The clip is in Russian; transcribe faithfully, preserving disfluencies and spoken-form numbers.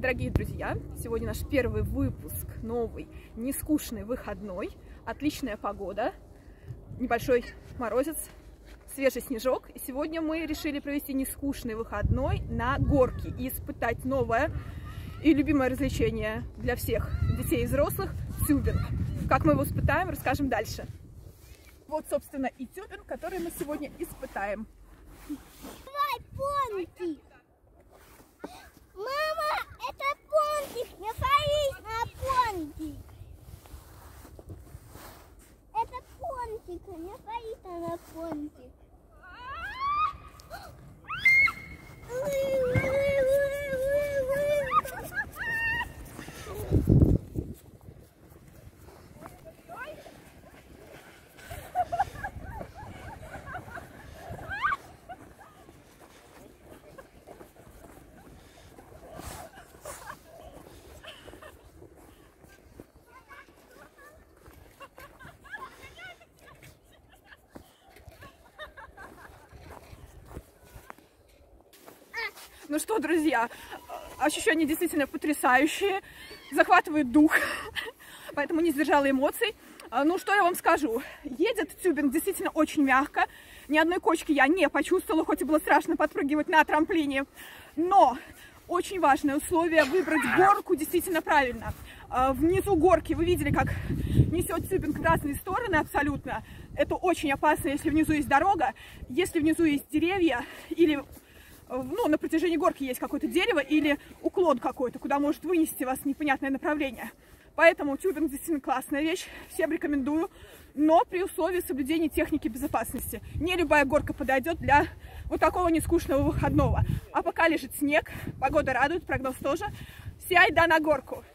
Дорогие друзья, сегодня наш первый выпуск, новый, нескучный выходной, отличная погода, небольшой морозец, свежий снежок. И сегодня мы решили провести нескучный выходной на горке и испытать новое и любимое развлечение для всех детей и взрослых – тюбинг. Как мы его испытаем, расскажем дальше. Вот, собственно, и тюбинг, который мы сегодня испытаем. Давай, пончик! Мама, это пончик! Не садись на пончик! Это пончик, не садись на пончик! Ну что, друзья, ощущения действительно потрясающие, захватывает дух, поэтому не сдержала эмоций. Ну что я вам скажу, едет тюбинг действительно очень мягко, ни одной кочки я не почувствовала, хоть и было страшно подпрыгивать на трамплине, но очень важное условие — выбрать горку действительно правильно. Внизу горки вы видели, как несет тюбинг в разные стороны абсолютно. Это очень опасно, если внизу есть дорога, если внизу есть деревья или... Ну, на протяжении горки есть какое-то дерево или уклон какой-то, куда может вынести вас непонятное направление. Поэтому тюбинг действительно классная вещь, всем рекомендую, но при условии соблюдения техники безопасности. Не любая горка подойдет для вот такого нескучного выходного. А пока лежит снег, погода радует, прогноз тоже. Все айда на горку!